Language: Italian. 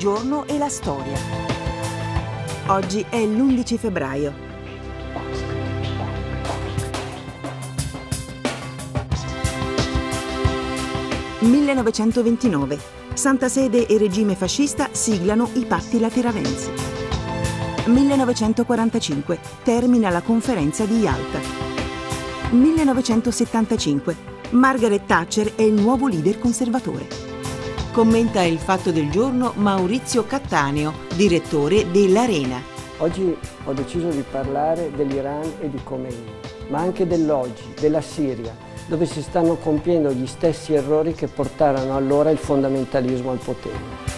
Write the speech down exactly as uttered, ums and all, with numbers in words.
giorno e la storia. Oggi è l'undici febbraio. millenovecentoventinove. Santa Sede e regime fascista siglano i patti lateranensi. millenovecentoquarantacinque. Termina la conferenza di Yalta. millenovecentosettantacinque. Margaret Thatcher è il nuovo leader conservatore. Commenta il fatto del giorno Maurizio Cattaneo, direttore dell'Arena. Oggi ho deciso di parlare dell'Iran e di Khomeini, ma anche dell'oggi, della Siria, dove si stanno compiendo gli stessi errori che portarono allora il fondamentalismo al potere.